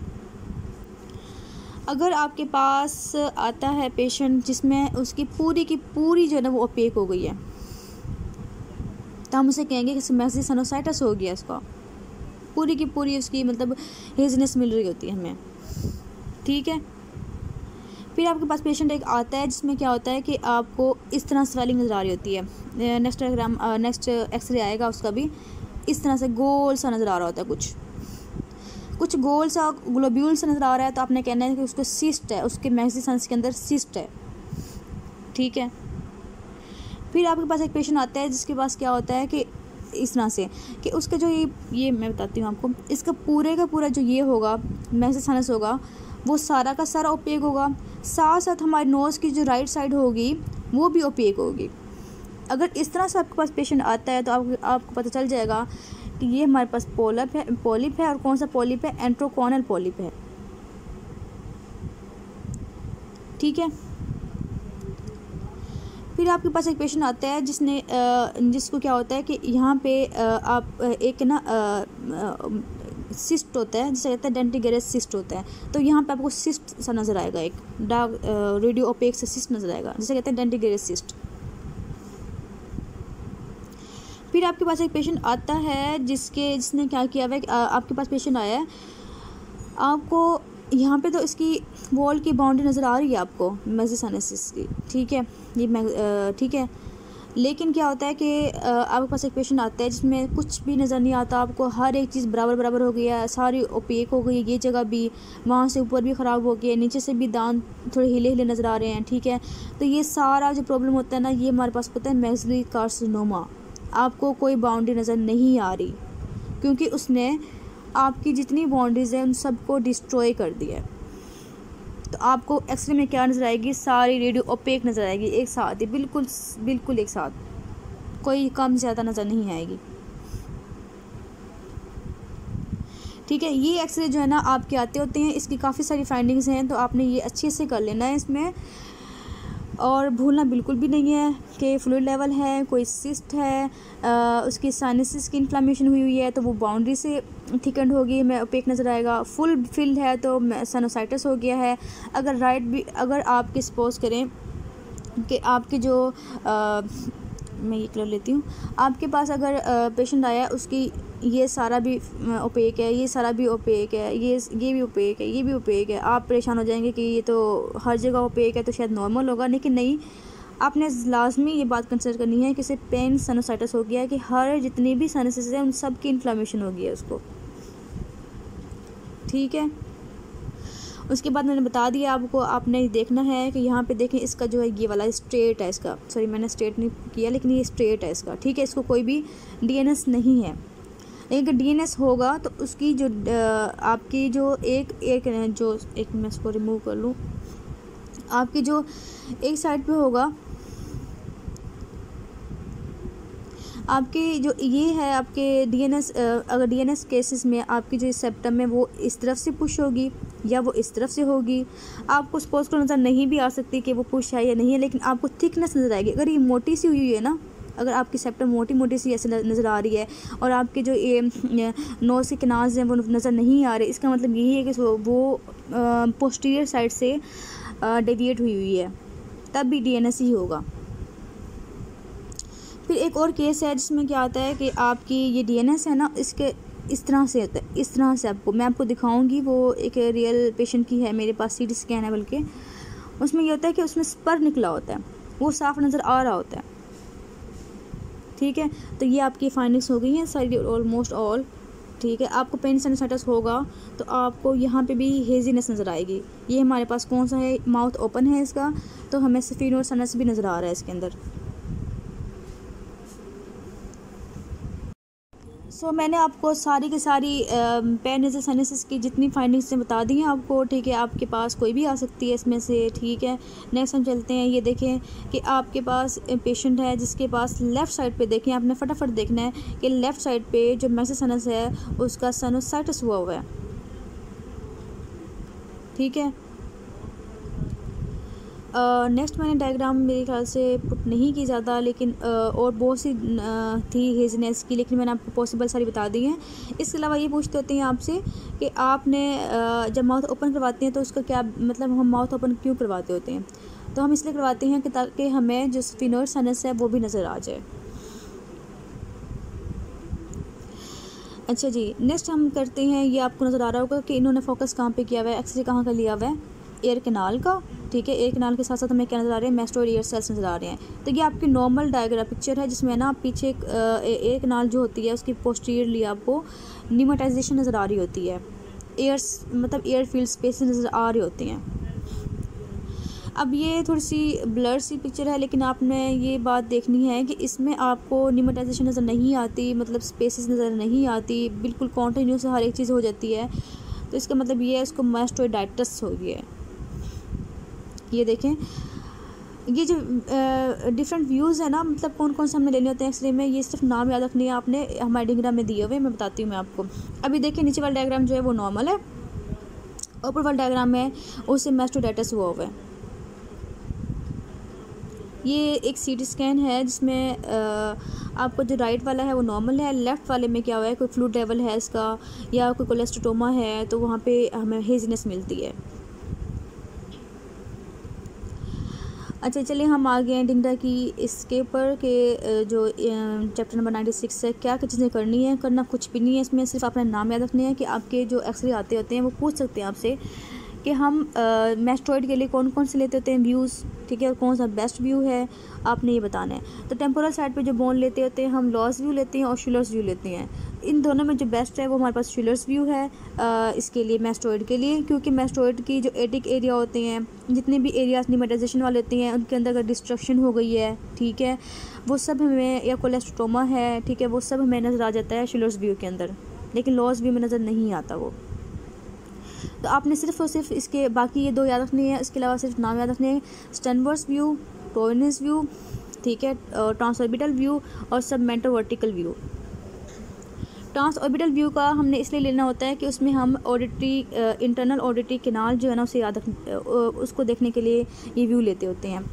अगर आपके पास आता है पेशेंट जिसमें उसकी पूरी की पूरी जो है ना वो ओपेक हो गई है, तो हम उसे कहेंगे कि मैक्सिलरी साइनोसाइटिस हो गया, इसका पूरी की पूरी उसकी मतलब हेजनेस मिल रही होती है हमें, ठीक है। फिर आपके पास पेशेंट एक आता है जिसमें क्या होता है कि आपको इस तरह स्वेलिंग नज़र आ रही होती है। नेक्स्ट डायग्राम नेक्स्ट एक्सरे आएगा उसका भी, इस तरह से गोल सा नज़र आ रहा होता है, कुछ कुछ गोल सा ग्लोब्यूल से नज़र आ रहा है, तो आपने कहना है कि उसको सिस्ट है, उसके मैक्सिलरी साइनस के अंदर सिस्ट है, ठीक है। फिर आपके पास एक पेशेंट आता है जिसके पास क्या होता है कि इस तरह से कि उसका जो ये ये मैं बताती हूँ आपको, इसका पूरे का पूरा जो ये होगा मैक्सिलरी साइनस होगा वो सारा का सारा ओपेक होगा, साथ साथ हमारी नोज़ की जो राइट साइड होगी वो भी ओपेक होगी। अगर इस तरह से आपके पास पेशेंट आता है तो आप, आपको पता चल जाएगा कि ये हमारे पास पोलिप है पोलिप है और कौन सा पोलिप है, एंट्रोकॉनल पोलिप है, ठीक है। फिर आपके पास एक पेशेंट आता है जिसने जिसको क्या होता है कि यहाँ पे आप एक ना सिस्ट होता है जिसे कहते हैं डेंटिगेरस सिस्ट होता है, तो यहाँ पे आपको सिस्ट सा नज़र आएगा, एक डार्क रेडियो ओपेक से सिस्ट नज़र आएगा जिसे कहते हैं डेंटिगेरस सिस्ट। फिर आपके पास एक पेशेंट आता है जिसके जिसने क्या किया हुआ है, आपके पास पेशेंट आया है, आपको यहाँ पे तो इसकी वॉल की बाउंड्री नज़र आ रही है आपको मैक्सिलरी साइनस की, ठीक है, ये ठीक है। लेकिन क्या होता है कि आपके पास एक पेशेंट आता है जिसमें कुछ भी नज़र नहीं आता, आपको हर एक चीज़ बराबर बराबर हो गई है, सारी ओपेक हो गई है, ये जगह भी, वहाँ से ऊपर भी ख़राब हो गया है, नीचे से भी दांत थोड़े हिले हिले नज़र आ रहे हैं, ठीक है। तो ये सारा जो प्रॉब्लम होता है ना, ये हमारे पास होता है मैक्सिलरी कार्सिनोमा। आपको कोई बाउंड्री नज़र नहीं आ रही क्योंकि उसने आपकी जितनी बाउंड्रीज हैं उन सबको डिस्ट्रॉय कर दिया है। तो आपको एक्सरे में क्या नज़र आएगी, सारी रेडियो ओपेक नज़र आएगी एक साथ ही, बिल्कुल बिल्कुल एक साथ, कोई कम ज़्यादा नज़र नहीं आएगी। ठीक है, ये एक्सरे जो है ना आपके आते होते हैं, इसकी काफ़ी सारी फाइंडिंग्स हैं, तो आपने ये अच्छे से कर लेना है इसमें, और भूलना बिल्कुल भी नहीं है कि फ्लूइड लेवल है, कोई सिस्ट है, आ, उसकी साइनसिस की इन्फ्लामेशन हुई हुई है तो वो बाउंड्री से थिकंड होगी, में ओपेक नज़र आएगा। फुल फिल्ड है तो साइनोसाइटिस हो गया है। अगर राइट भी अगर आपके सपोज करें कि आपके जो आ, मैं ये कर लेती हूँ, आपके पास अगर पेशेंट आया उसकी ये सारा भी ओपेक है, ये सारा भी ओपेक है, ये ये भी ओपेक है, ये भी ओपेक है, आप परेशान हो जाएंगे कि ये तो हर जगह ओपेक है तो शायद नॉर्मल होगा, लेकिन नहीं, आपने लाजमी ये बात कंसिडर करनी है कि सिर्फ पेन साइनोसाइटिस हो गया है, कि हर जितनी भी साइनसिस है उन सब की इन्फ्लामेशन हो गई है उसको। ठीक है, उसके बाद मैंने बता दिया आपको, आपने देखना है कि यहाँ पे देखें इसका जो है ये वाला स्ट्रेट है, इसका सॉरी मैंने स्ट्रेट नहीं किया लेकिन ये स्ट्रेट है इसका। ठीक है, इसको कोई भी डीएनएस नहीं है, लेकिन डीएनएस होगा तो उसकी जो आपकी जो एक एक जो एक मैं इसको रिमूव कर लूँ, आपकी जो एक साइड पे होगा आपके जो ये है आपके डीएनएस, अगर डीएनएस केसेस में आपकी जो सेप्टम है वो इस तरफ से पुश होगी या वो इस तरफ से होगी, आपको सपोज को नज़र नहीं भी आ सकती कि वो पुश है या नहीं है, लेकिन आपको थिकनेस नज़र आएगी। अगर ये मोटी सी हुई है ना, अगर आपकी सेप्टम मोटी मोटी सी ऐसे नज़र आ रही है और आपके जो ये नोज़ के किनारे हैं वो नज़र नहीं आ रहे, इसका मतलब यही है कि वो पोस्टीरियर साइड से डेविएट हुई हुई है, तब भी डीएनएस ही होगा। फिर एक और केस है जिसमें क्या आता है कि आपकी ये डीएनएस है ना, इसके इस तरह से होता है, इस तरह से आपको मैं आपको दिखाऊंगी, वो एक रियल पेशेंट की है मेरे पास, सीटी स्कैन है बल्कि, उसमें ये होता है कि उसमें स्पर निकला होता है, वो साफ नज़र आ रहा होता है। ठीक है, तो ये आपकी फाइंडिंग्स हो गई हैं सारी ऑलमोस्ट ऑल। ठीक है, आपको पेन साइनोसाइटिस होगा तो आपको यहाँ पे भी हेजीनेस नज़र आएगी। ये हमारे पास कौन सा है, माउथ ओपन है इसका, तो हमें सफीन और सनस भी नज़र आ रहा है इसके अंदर। सो so, मैंने आपको सारी की सारी पेन नेज़ल साइनसिस की जितनी फाइंडिंग्स हैं बता दी हैं आपको। ठीक है, आपके पास कोई भी आ सकती है इसमें से। ठीक है, नेक्स्ट हम चलते हैं। ये देखें कि आपके पास पेशेंट है जिसके पास लेफ़्ट साइड पे, देखें आपने फटाफट देखना है कि लेफ़्ट साइड पे जो मेसेसाइनस है उसका साइनोसाइटिस हुआ हुआ है। ठीक है, नेक्स्ट uh, मैंने डायग्राम मेरे ख्याल से पुट नहीं की ज़्यादा, लेकिन uh, और बहुत सी uh, थी हेजनेस की, लेकिन मैंने आपको पॉसिबल सारी बता दी हैं। इसके अलावा ये पूछते होते हैं आपसे कि आपने uh, जब माउथ ओपन करवाते हैं तो उसका क्या मतलब, हम माउथ ओपन क्यों करवाते होते हैं, तो हम इसलिए करवाते हैं कि ताकि हमें जो स्फिनोइड साइनस है वो भी नज़र आ जाए। अच्छा जी, नेक्स्ट हम करते हैं, ये आपको नज़र आ रहा होगा कि इन्होंने फोकस कहाँ पे किया हुआ है, एक्सरे कहाँ का लिया हुआ है, एयर कैनाल का। ठीक है, एयर कैनाल के साथ साथ हमें क्या नज़र आ रहे हैं, मैस्टोइड एयर सेल्स नज़र आ रहे हैं। तो ये आपकी नॉर्मल डायग्राम पिक्चर है जिसमें ना पीछे एयर कैनाल जो होती है उसकी पोस्टीरियरली आपको निमेटाइजेशन नज़र आ रही होती है, एयर्स मतलब एयर फील्ड स्पेस नज़र आ रही होती हैं। अब ये थोड़ी सी ब्लर सी पिक्चर है, लेकिन आपने ये बात देखनी है कि इसमें आपको निमेटाइजेशन नज़र नहीं आती, मतलब स्पेसेस नज़र नहीं आती, बिल्कुल कॉन्टिन्यूस हर एक चीज़ हो जाती है। तो इसका मतलब ये है उसको मैस्टोइडाइटिस हो गया है। ये देखें, ये जो डिफरेंट व्यूज़ है ना, मतलब कौन कौन से हमने लेने होते हैं एक्सरे में, ये सिर्फ नाम याद रखनी है आपने, हमारे डायग्राम में दिए हुए, मैं बताती हूँ मैं आपको। अभी देखिए नीचे वाला डायग्राम जो है वो नॉर्मल है, ऊपर वाला डायग्राम है उससे मैस्टोइडाइटिस हुआ हुआ है। ये एक सीटी स्कैन है जिसमें आपको जो राइट वाला है वो नॉर्मल है, लेफ़्ट वाले में क्या हुआ है, कोई फ्लूइड लेवल है इसका या कोई कोलेस्टोमा है, तो वहाँ पे हमें हेजीनेस मिलती है। अच्छा चलिए, हम आ गए हैं डिंगरा की इसके ऊपर के जो चैप्टर नंबर नाइन्टी सिक्स है, क्या क्या चीज़ें करनी है, करना कुछ भी नहीं है इसमें, सिर्फ अपना नाम याद रखने हैं कि आपके जो एक्सरे आते होते हैं वो पूछ सकते हैं आपसे कि हम मैस्टोइड के लिए कौन कौन से लेते होते हैं व्यूज़। ठीक है, और कौन सा बेस्ट व्यू है आपने ये बताना है। तो टेम्पोरल साइड पे जो बोन लेते होते हैं हम लॉस व्यू लेते हैं और शिलर्स व्यू लेते हैं। इन दोनों में जो बेस्ट है वो हमारे पास शिलर्स व्यू है आ, इसके लिए मैस्टोइड के लिए, क्योंकि मैस्टोइड की जो एटिक एरिया होते हैं, जितने भी एरियाज निमेटाइजेशन वाले होते हैं उनके अंदर अगर डिस्ट्रक्शन हो गई है, ठीक है, वो सब हमें, या कोलेस्टोमा है, ठीक है, वो सब हमें नज़र आ जाता है शिलर्स व्यू के अंदर। लेकिन लॉस व्यू में नज़र नहीं आता वो। तो आपने सिर्फ और सिर्फ इसके बाकी ये दो याद रखनी है, इसके अलावा सिर्फ नाम याद रखने हैं, स्टर्नवर्स व्यू, टॉर्नेस व्यू, ठीक है, ट्रांसऑर्बिटल व्यू और submental vertical view. Transorbital view का हमने इसलिए लेना होता है कि उसमें हम ऑडिटरी इंटरनल ऑडिटरी कैनाल जो है ना उसे याद रख उसको देखने के लिए ये व्यू लेते होते हैं,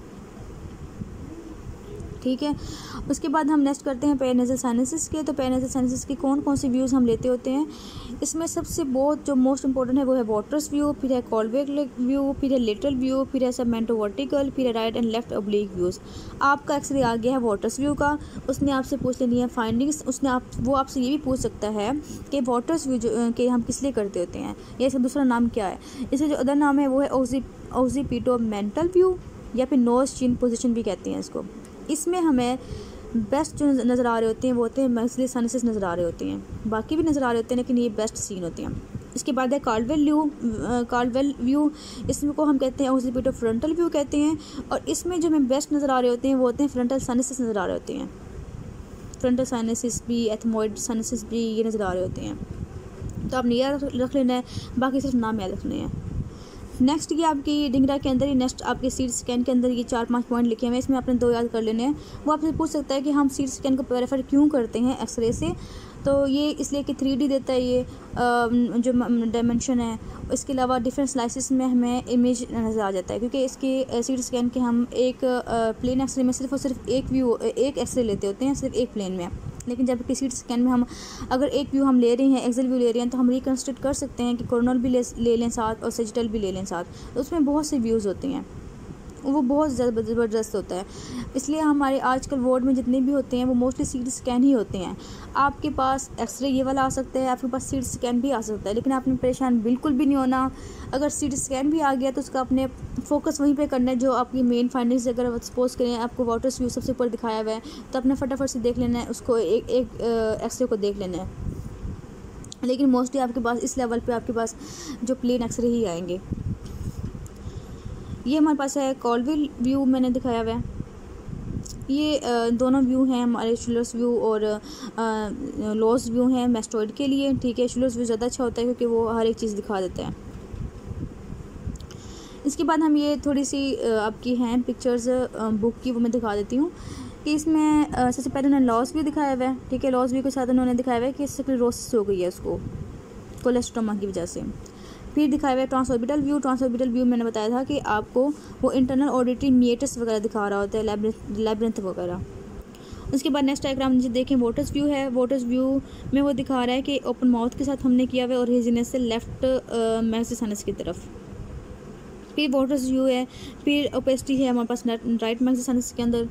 ठीक है। उसके बाद हम नेक्स्ट करते हैं पेरिनेजल साइनसेस के। तो पेरिनेजल साइनसेस के कौन कौन से व्यूज़ हम लेते होते हैं, इसमें सबसे बहुत जो मोस्ट इंपॉर्टेंट है वो है वाटर्स व्यू, फिर है कॉलवेक व्यू, फिर है लेटरल व्यू, फिर है सबमेंटो वर्टिकल, फिर है right and left oblique views. आपका एक्सरे आ गया है वाटर्स व्यू का, उसने आपसे पूछ लेनी है फाइंडिंग्स, उसने आप वो आपसे ये भी पूछ सकता है कि वाटर्स व्यू जो के हम किस लिए करते होते हैं या इसका दूसरा नाम क्या है। इसका जो अदर नाम है वो है ऑक्सी ऑक्सीपिटोमेंटल व्यू या फिर नोज चिन पोजिशन भी कहते हैं इसको। इसमें हमें बेस्ट जो नज़र आ रहे होते हैं वो होते हैं मैक्सिलरी साइनसेस नज़र आ रहे होते हैं, बाकी भी नज़र आ रहे होते हैं लेकिन ये बेस्ट सीन होते हैं। इसके बाद है कार्डवेल व्यू, कार्डवेल व्यू इसमें को हम कहते हैं ऑक्सीपिटो फ्रंटल व्यू कहते हैं, और इसमें जो हमें बेस्ट नज़र आ रहे होते हैं वो होते हैं फ्रंटल साइनसेस नज़र आ रहे होते हैं। फ्रंटल साइनसेस भी, एथमोइड साइनसेस भी ये नज़र आ रहे होते हैं। तो आपने याद रख लेना है, बाकी सिर्फ नाम याद रखने हैं। नेक्स्ट ये आपकी डिंगरा के अंदर ही नेक्स्ट आपके सीट स्कैन के अंदर ये चार पांच पॉइंट लिखे हुए हैं, इसमें आपने दो याद कर लेने हैं। वो आपसे पूछ सकता है कि हम सीट स्कैन को प्रेफर क्यों करते हैं एक्सरे से, तो ये इसलिए कि थ्री डी देता है ये जो डायमेंशन है। इसके अलावा डिफरेंट स्लाइसिस में हमें इमेज नज़र आ जाता है, क्योंकि इसके सीट स्कैन के हम एक प्लेन एक्सरे में सिर्फ और सिर्फ एक व्यू एक एक्सरे लेते होते हैं सिर्फ एक प्लेन में, लेकिन जब किसी स्कैन में हम अगर एक व्यू हम ले रहे हैं, एक्सेल व्यू ले रहे हैं, तो हम रिकंस्ट्रक्ट कर सकते हैं कि कोरोनल भी ले ले लें साथ और सेजिटल भी ले लें साथ। तो उसमें बहुत से व्यूज़ होते हैं, वो बहुत ज़्यादा ज़बरदस्त होता है। इसलिए हमारे आजकल वार्ड में जितने भी होते हैं वो मोस्टली सीटी स्कैन ही होते हैं। आपके पास एक्सरे ये वाला आ सकता है, आपके पास सीटी स्कैन भी आ सकता है, लेकिन आपने परेशान बिल्कुल भी नहीं होना। अगर सीटी स्कैन भी आ गया तो उसका अपने फोकस वहीं पे करना है जो आपकी मेन फाइंडिंग्स। अगर सपोज करें आपको वाटर्स व्यू सबसे ऊपर दिखाया हुआ है तो अपने फटाफट से देख लेना है उसको, एक एक एक्सरे को देख लेना है। लेकिन मोस्टली आपके पास इस लेवल पे आपके पास जो प्लेन एक्सरे ही आएंगे। ये हमारे पास है कॉलवेल व्यू मैंने दिखाया हुआ है। ये आ, दोनों व्यू हैं हमारे शुलर्स व्यू और लॉस व्यू हैं मैस्टोइड के लिए, ठीक है। शुलर्स व्यू ज़्यादा अच्छा होता है क्योंकि वो हर एक चीज़ दिखा देता है। इसके बाद हम ये थोड़ी सी आपकी हैं पिक्चर्स बुक की, वो मैं दिखा देती हूँ कि इसमें सबसे पहले उन्होंने लॉस व्यू दिखाया हुआ है, ठीक है। लॉस व्यू के साथ उन्होंने दिखाया हुआ है कि स्क्लेरोसिस हो गई है उसको कोलेस्ट्रोमा की वजह से। फिर दिखाया हुआ है ट्रांसऑर्बिटल व्यू। ट्रांसऑर्बिटल व्यू मैंने बताया था कि आपको वो इंटरनल ऑडिटरी मिएटस वगैरह दिखा रहा होता है, लैब्रिंथ वगैरह। उसके बाद नेक्स्ट डायग्राम नीचे देखें वाटर्स व्यू है। वाटर्स व्यू में वो दिखा रहा है कि ओपन माउथ के साथ हमने किया हुआ है और हेजीनेस से लेफ्ट मैक्सिलरी साइनस की तरफ। फिर वाटर्स व्यू है, फिर ओपेसिटी है हमारे पास राइट मैक्सिलरी साइनस के अंदर।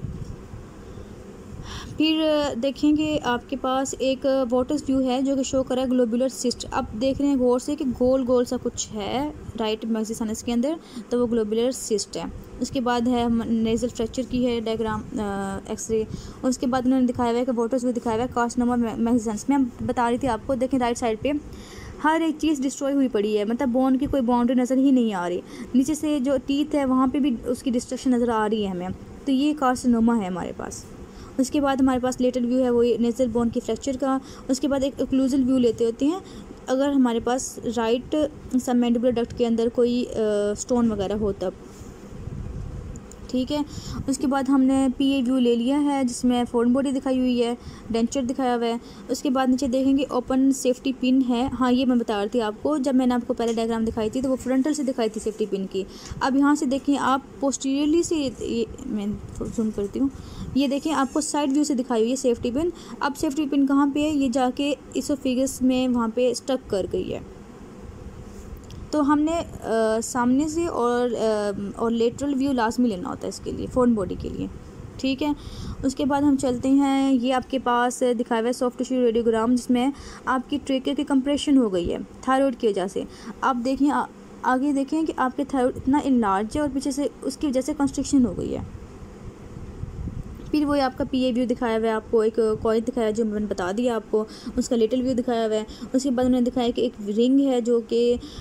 फिर देखेंगे आपके पास एक वाटर्स व्यू है जो कि शो कर रहा है ग्लोबुलर सिस्ट। अब देख रहे हैं गौर से कि गोल गोल सा कुछ है राइट मैक्सिलरी साइनस के अंदर, तो वो ग्लोबुलर सिस्ट है। उसके बाद है नेजल फ्रैक्चर की है डायग्राम एक्सरे। उसके बाद उन्होंने दिखाया हुआ है कि वाटर्स व्यू दिखाया हुआ है कार्सिनोमा मैक्सिलरी साइनस में। मैं बता रही थी आपको, देखें राइट साइड पे हर एक चीज़ डिस्ट्रॉय हुई पड़ी है, मतलब बोन की कोई बाउंड्री नज़र ही नहीं आ रही। नीचे से जो टीथ है वहाँ पे भी उसकी डिस्ट्रक्शन नज़र आ रही है हमें, तो ये कार्सिनोमा है हमारे पास। उसके बाद हमारे पास लेटरल व्यू है, वो नेजल बोन की फ्रैक्चर का। उसके बाद एक ओक्लूजल व्यू लेते होते हैं अगर हमारे पास राइट सबमैंडिबुलर डक्ट के अंदर कोई स्टोन वगैरह हो तब, ठीक है। उसके बाद हमने पी ए व्यू ले लिया है जिसमें फोरेन बॉडी दिखाई हुई है, डेंचर दिखाया हुआ है। उसके बाद नीचे देखेंगे ओपन सेफ्टी पिन है। हाँ, ये मैं बता रही थी आपको, जब मैंने आपको पहले डायग्राम दिखाई थी तो वो फ्रंटल से दिखाई थी सेफ्टी पिन की। अब यहाँ से देखें आप पोस्टीरियरली से, ये मैं जूम करती हूँ, ये देखें आपको साइड व्यू से दिखाई हुई है सेफ्टी पिन। अब सेफ्टी पिन कहाँ पे है, ये जाके इसोफेगस में वहाँ पे स्टक कर गई है। तो हमने आ, सामने से और आ, और लेटरल व्यू लाजमी लेना होता है इसके लिए, फोरेन बॉडी के लिए, ठीक है। उसके बाद हम चलते हैं, ये आपके पास दिखाया हुआ है सॉफ्ट टिश्यू रेडियोग्राम जिसमें आपकी ट्रेके की कंप्रेशन हो गई है थायराइड की वजह से। आप देखें आ, आगे देखें कि आपके थायराइड इतना इनलार्ज है और पीछे से उसकी वजह से कंस्ट्रिक्शन हो गई है। फिर वो आपका पी ए व्यू दिखाया हुआ है, आपको एक कॉइन दिखाया जो मैंने बता दिया आपको, उसका लिटिल व्यू दिखाया हुआ है। उसके बाद उन्होंने दिखाया कि एक रिंग है जो कि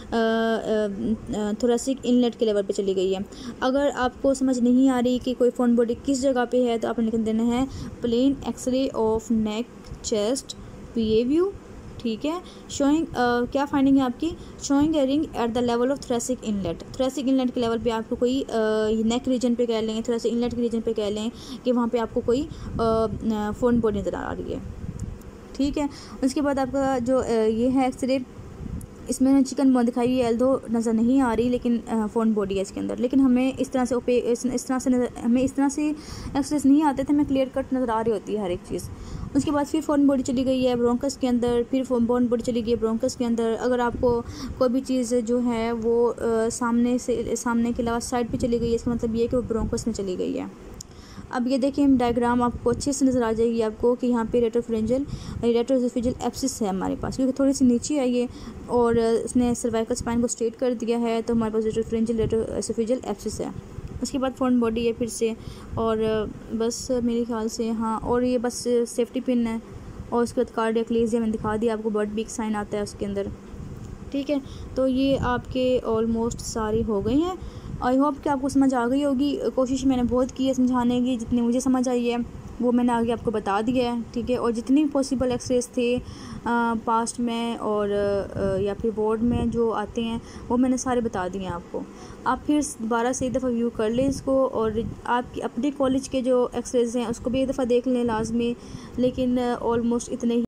थोरेसिक इनलेट के लेवल पे चली गई है। अगर आपको समझ नहीं आ रही कि कोई फोरेन बॉडी किस जगह पे है तो आपने लिख देना है plain x ray of neck chest P A view, ठीक है। शोइंग क्या फाइंडिंग है आपकी, showing a ring at the level of thoracic inlet, thoracic inlet के लेवल पे आपको कोई नेक रीजन पे कह लें, थोरेसिक इनलेट के रीजन पे कह लें कि वहाँ पे आपको कोई फोन बॉडी नज़र आ रही है, ठीक है। उसके बाद आपका जो uh, ये है एक्सरे, इसमें चिकन बोन दिखाई हुई है, एल्दो नज़र नहीं आ रही, लेकिन फोन बॉडी है इसके अंदर। लेकिन हमें इस तरह से ओपे इस, इस तरह से नजर हमें इस तरह से एक्सरेस नहीं आते थे, हमें क्लियर कट नज़र आ रही होती है हर एक चीज़। उसके बाद फिर फोन बॉडी चली गई है ब्रोंकस के अंदर, फिर फोन बोन बॉडी चली गई है ब्रोंकस के अंदर। अगर आपको कोई भी चीज़ जो है वो आ, सामने से सामने के अलावा साइड पे चली गई है, इसका मतलब ये है कि वो ब्रोंकस में चली गई है। अब ये देखिए डायग्राम आपको अच्छे से नज़र आ जाएगी आपको कि यहाँ पे रेट्रोफरेंजियल रेट्रोएसोफेजियल एब्सिस है हमारे पास, क्योंकि थोड़ी सी नीचे है ये और इसने सर्वाइकल स्पाइन को स्ट्रेट कर दिया है, तो हमारे पास रेट्रोफरेंजियल रेट्रोएसोफेजियल एब्सिस है। उसके बाद फ्रंट बॉडी है फिर से, और बस मेरे ख्याल से हाँ, और ये बस सेफ्टी पिन है, और उसके बाद कार्डियक लेज़िया मैंने दिखा दिया आपको, बर्ड बीक साइन आता है उसके अंदर, ठीक है। तो ये आपके ऑलमोस्ट सारी हो गई हैं। आई होप कि आपको समझ आ गई होगी। कोशिश मैंने बहुत की है समझाने की, जितनी मुझे समझ आई है वो मैंने आगे आपको बता दिया है, ठीक है। और जितनी पॉसिबल एक्सरेस थे पास्ट में और आ, या फिर बोर्ड में जो आते हैं वो मैंने सारे बता दिए हैं आपको। आप फिर दोबारा से एक दफ़ा व्यू कर लें इसको, और आपकी अपने कॉलेज के जो एक्सरेस हैं उसको भी एक दफ़ा देख लें लाजमी, लेकिन ऑलमोस्ट इतने ही